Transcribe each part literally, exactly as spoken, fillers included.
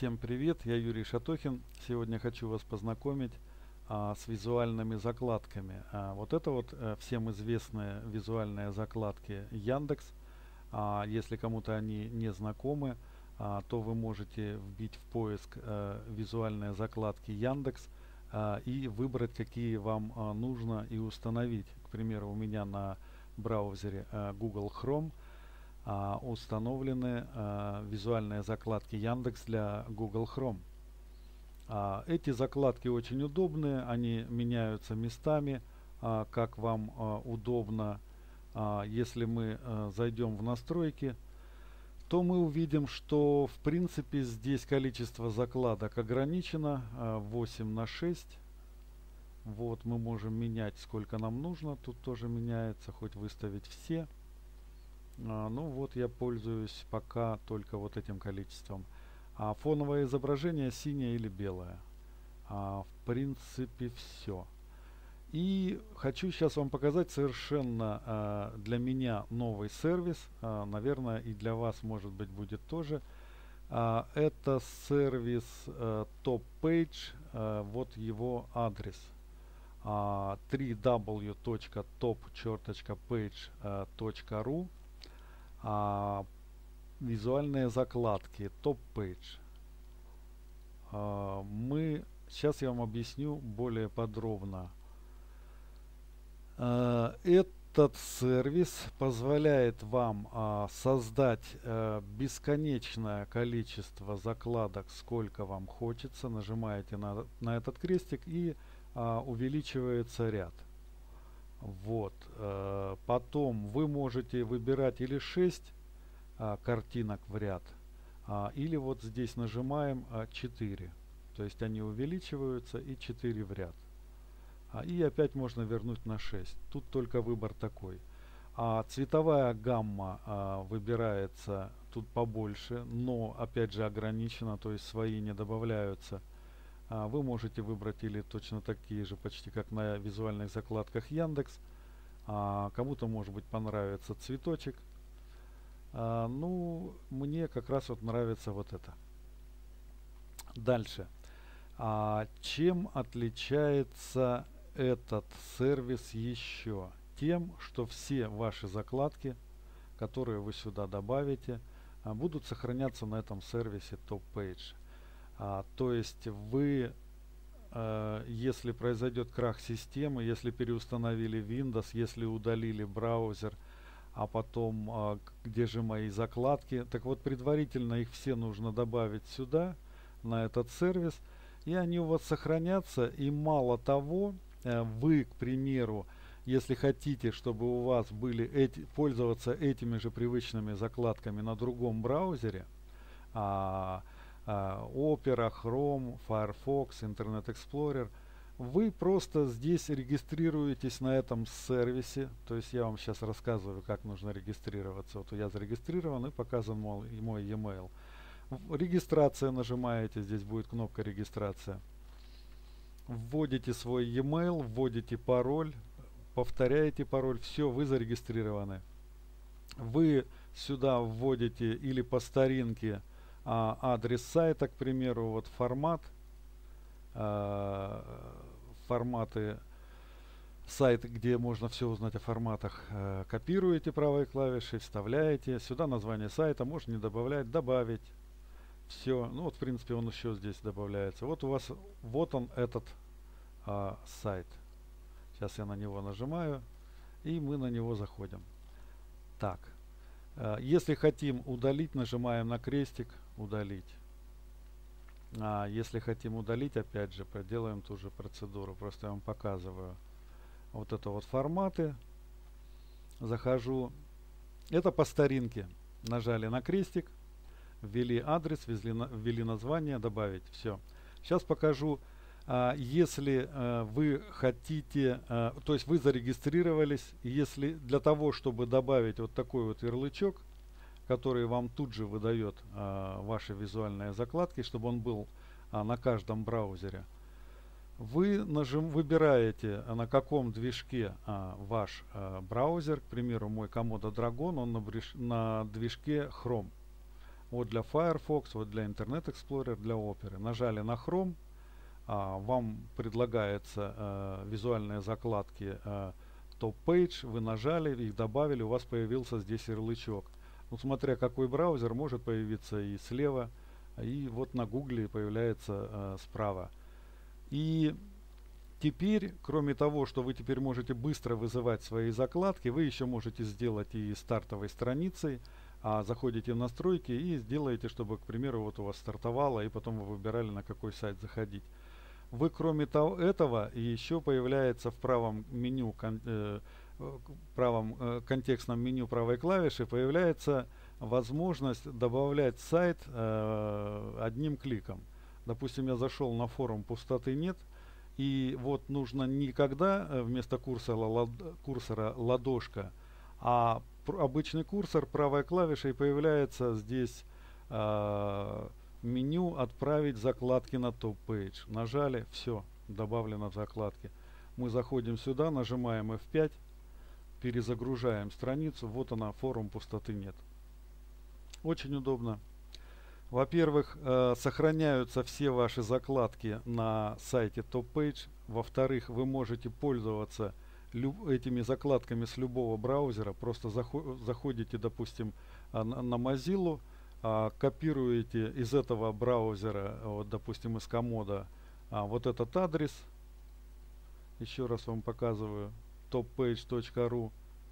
Всем привет, я Юрий Шатохин. Сегодня хочу вас познакомить а, с визуальными закладками. А, вот это вот а, всем известные визуальные закладки Яндекс. А, если кому-то они не знакомы, а, то вы можете вбить в поиск а, визуальные закладки Яндекс а, и выбрать, какие вам а, нужно, и установить. К примеру, у меня на браузере а, Google Chrome а, установлены а, визуальные закладки Яндекс для Google Chrome. А, эти закладки очень удобные, они меняются местами, а, как вам а, удобно. А, если мы а, зайдем в настройки, то мы увидим, что в принципе здесь количество закладок ограничено, а, восемь на шесть. Вот, мы можем менять сколько нам нужно, тут тоже меняется, хоть выставить все. А, ну вот я пользуюсь пока только вот этим количеством. А фоновое изображение синее или белое. А, в принципе все. И хочу сейчас вам показать совершенно а, для меня новый сервис. А, наверное, и для вас, может быть, будет тоже. А, это сервис а, Top Page. А, вот его адрес. А, дабл ю дабл ю дабл ю точка топ пейдж точка ру. А, визуальные закладки Top Page. А, мы сейчас я вам объясню более подробно. А, этот сервис позволяет вам а, создать а, бесконечное количество закладок, сколько вам хочется. Нажимаете на, на этот крестик, и а, увеличивается ряд. Вот. Э, потом вы можете выбирать или шесть а, картинок в ряд, а, или вот здесь нажимаем а, четыре. То есть они увеличиваются, и четыре в ряд. А, и опять можно вернуть на шесть. Тут только выбор такой. А цветовая гамма а, выбирается тут побольше, но опять же ограничена, то есть свои не добавляются. А, вы можете выбрать или точно такие же, почти как на визуальных закладках Яндекс. А, кому-то, может быть, понравится цветочек. А, ну, мне как раз вот нравится вот это. Дальше. А, чем отличается этот сервис еще? Тем, что все ваши закладки, которые вы сюда добавите, а, будут сохраняться на этом сервисе Top Page. А, то есть вы, э, если произойдет крах системы, если переустановили Windows, если удалили браузер, а потом, э, где же мои закладки, так вот предварительно их все нужно добавить сюда, на этот сервис, и они у вас сохранятся. И мало того, э, вы, к примеру, если хотите, чтобы у вас были эти, пользоваться этими же привычными закладками на другом браузере, а, Opera, Chrome, Firefox, Internet Explorer, вы просто здесь регистрируетесь на этом сервисе. То есть я вам сейчас рассказываю, как нужно регистрироваться. Вот я зарегистрирован и показан мой, мой e-mail. Регистрация нажимаете, здесь будет кнопка регистрация. Вводите свой e-mail, вводите пароль, повторяете пароль, все, вы зарегистрированы. Вы сюда вводите или по старинке а, адрес сайта, к примеру, вот формат, а, форматы, сайт, где можно все узнать о форматах, а, копируете правой клавишей, вставляете, сюда название сайта, можно не добавлять, добавить, все, ну вот в принципе он еще здесь добавляется. Вот у вас, вот он этот а, сайт, сейчас я на него нажимаю, и мы на него заходим. Так. Если хотим удалить, нажимаем на крестик «Удалить». А если хотим удалить, опять же, проделаем ту же процедуру. Просто я вам показываю. Вот это вот форматы. Захожу. Это по старинке. Нажали на крестик, ввели адрес, ввели, ввели название, добавить. Все. Сейчас покажу. А, если а, вы хотите, а, то есть вы зарегистрировались, если для того, чтобы добавить вот такой вот ярлычок, который вам тут же выдает а, ваши визуальные закладки, чтобы он был а, на каждом браузере, вы нажим, выбираете, на каком движке а, ваш а, браузер. К примеру, мой Komodo Dragon, он на, бриш, на движке Chrome. Вот для Firefox, вот для Internet Explorer, для Opera. Нажали на Chrome, а, вам предлагается а, визуальные закладки а, Top Page, вы нажали, их добавили, у вас появился здесь ярлычок. Ну, смотря какой браузер, может появиться и слева, и вот на Гугле появляется а, справа. И теперь, кроме того, что вы теперь можете быстро вызывать свои закладки, вы еще можете сделать и стартовой страницей. А заходите в настройки и сделаете, чтобы, к примеру, вот у вас стартовало, и потом вы выбирали, на какой сайт заходить. Вы, кроме того, этого, еще появляется в правом меню, кон, э, правом э, контекстном меню правой клавиши, появляется возможность добавлять сайт э, одним кликом. Допустим, я зашел на форум «Пустоты нет», и вот нужно не когда вместо курсора, лад, курсора ладошка, а обычный курсор правой клавишей появляется здесь э, меню «Отправить закладки на топ-пейдж». Нажали, все, добавлено в закладки. Мы заходим сюда, нажимаем эф пять, перезагружаем страницу. Вот она, форум «Пустоты нет». Очень удобно. Во-первых, э, сохраняются все ваши закладки на сайте топ-пейдж. Во-вторых, вы можете пользоваться этими закладками с любого браузера. Просто заходите, допустим, на, на Mozilla, а, копируете из этого браузера, вот, допустим, из комода, а, вот этот адрес. Еще раз вам показываю. топ пейдж точка ру.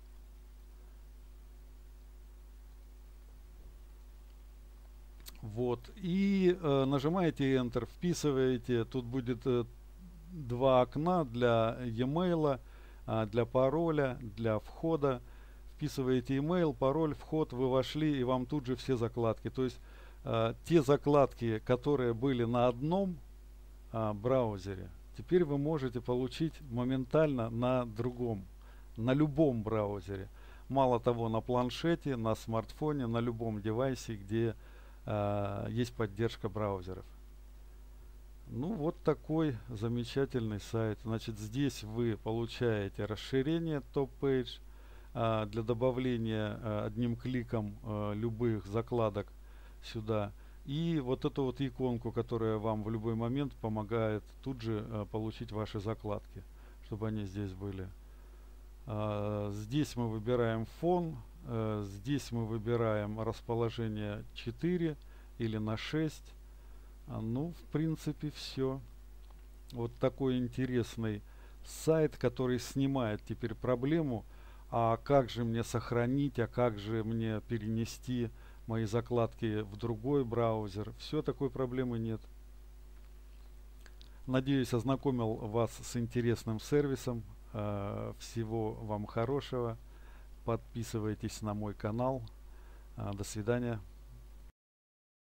Вот. И э, нажимаете Enter, вписываете. Тут будет э, два окна для e-mail, для пароля, для входа. Вписываете email, пароль, вход, вы вошли, и вам тут же все закладки. То есть э, те закладки, которые были на одном э, браузере, теперь вы можете получить моментально на другом, на любом браузере. Мало того, на планшете, на смартфоне, на любом девайсе, где э, есть поддержка браузеров. Ну, вот такой замечательный сайт. Значит, здесь вы получаете расширение топ-пейдж а, для добавления а, одним кликом а, любых закладок сюда. И вот эту вот иконку, которая вам в любой момент помогает тут же а, получить ваши закладки, чтобы они здесь были. А, здесь мы выбираем фон. А, здесь мы выбираем расположение четыре или на шесть. Ну, в принципе, все. Вот такой интересный сайт, который снимает теперь проблему, а как же мне сохранить, а как же мне перенести мои закладки в другой браузер. Все, такой проблемы нет. Надеюсь, ознакомил вас с интересным сервисом. Всего вам хорошего. Подписывайтесь на мой канал. До свидания.